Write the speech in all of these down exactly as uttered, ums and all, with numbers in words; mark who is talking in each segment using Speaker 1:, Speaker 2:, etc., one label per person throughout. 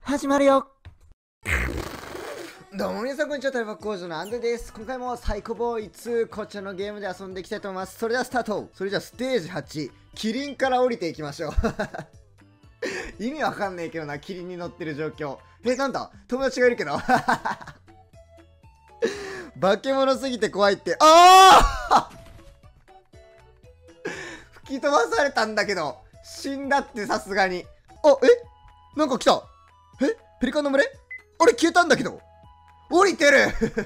Speaker 1: 始まるよ。
Speaker 2: どうも皆さんこんにちは、タイバ工場のアンデです。今回もサイコボーイツーこちらのゲームで遊んでいきたいと思います。それではスタート。それじゃあステージはち、キリンから降りていきましょう意味わかんねえけどな、キリンに乗ってる状況。え、なんだ友達がいるけど化け物すぎて怖いって。ああ吹き飛ばされたんだけど死んだって、さすがに。あ、えなんか来た。えペリカンの群れ、あれ消えたんだけど降りてる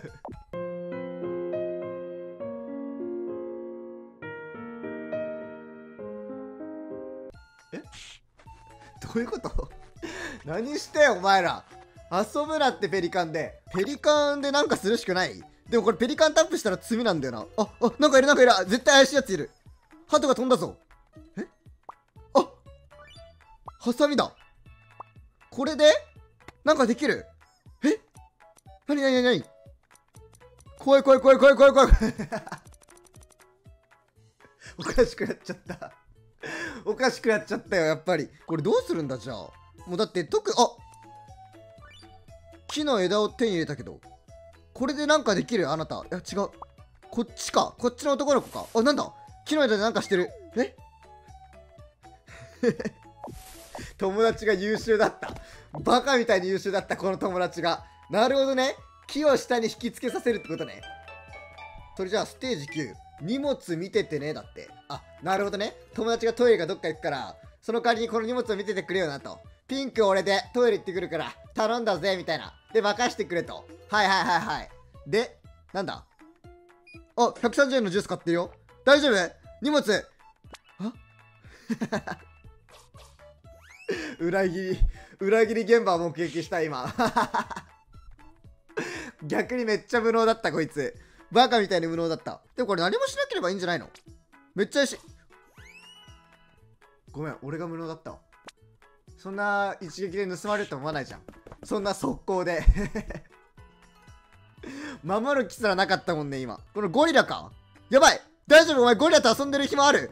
Speaker 2: えどういうこと何してんお前ら。遊ぶなって。ペリカンでペリカンでなんかするしかない。でもこれペリカンタップしたら罪なんだよな。あ、あ、なんかいるなんかいる。絶対怪しいやついる。鳩が飛んだぞ。えあ、ハサミだ。これでなんかできる。えなになになになに、怖い怖い怖い怖い怖い怖いおかしくなっちゃったおかしくなっちゃったよ、やっぱり。これどうするんだじゃあ。もうだって特、あ、木の枝を手に入れたけど、これでなんかできる。あなた。いや違う、こっちか。こっちの男の子か。あ、なんだ木の枝でなんかしてる。え友達が優秀だった。バカみたいに優秀だった、この友達が。なるほどね。木を下に引きつけさせるってことね。それじゃあステージきゅう、荷物見ててね。だって。あ、なるほどね。友達がトイレかどっか行くから、その代わりにこの荷物を見ててくれよなと。ピンク俺でトイレ行ってくるから頼んだぜみたいな。で任してくれと。はいはいはいはい。でなんだ。あ、ひゃくさんじゅうえんのジュース買ってるよ。大丈夫？荷物。あ裏切り裏切り現場を目撃した今逆にめっちゃ無能だった、こいつ。バカみたいに無能だった。でもこれ何もしなければいいんじゃないの。めっちゃ怪しい。ごめん、俺が無能だったわ。そんな一撃で盗まれると思わないじゃん。そんな速攻で守る気すらなかったもんね今。このゴリラか。やばい、大丈夫？お前ゴリラと遊んでる暇ある？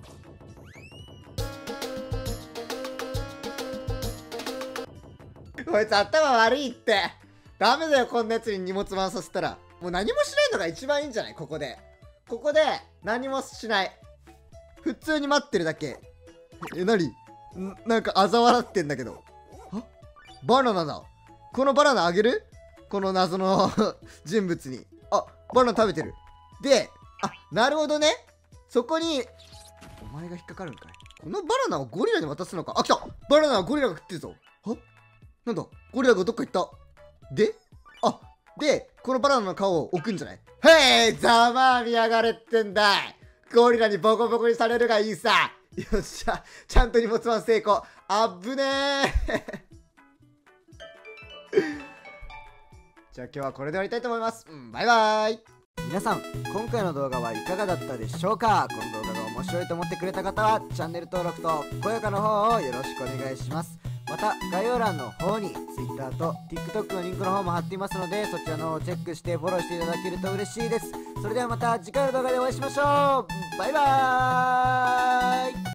Speaker 2: こいつ頭悪いって。ダメだよ、こんなやつに荷物回させたら。もう何もしないのが一番いいんじゃない？ここでここで何もしない。普通に待ってるだけ。え、なに？んなんか嘲笑ってんだけど。あ、バナナだ。このバナナあげる？この謎の人物に。あ、バナナ食べてる。で、あ、なるほどね。そこにお前が引っかかるんかい。このバナナをゴリラに渡すのか。あ、来た。バナナはゴリラが食ってるぞ。は、なんだゴリラがどっか行った。で、あ、でこのバナナの皮を置くんじゃない？へい、ざまあ見やがれってんだい。ゴリラにボコボコにされるがいいさ。よっしゃ、ちゃんと荷物は成功。あっぶねーじゃあ今日はこれで終わりたいと思います。うん、バイバーイ。
Speaker 1: 皆さん、今回の動画はいかがだったでしょうか。この動画が面白いと思ってくれた方はチャンネル登録と高評価の方をよろしくお願いします。また概要欄の方に Twitter と TikTok のリンクの方も貼っていますので、そちらの方をチェックしてフォローしていただけると嬉しいです。それではまた次回の動画でお会いしましょう。バイバーイ。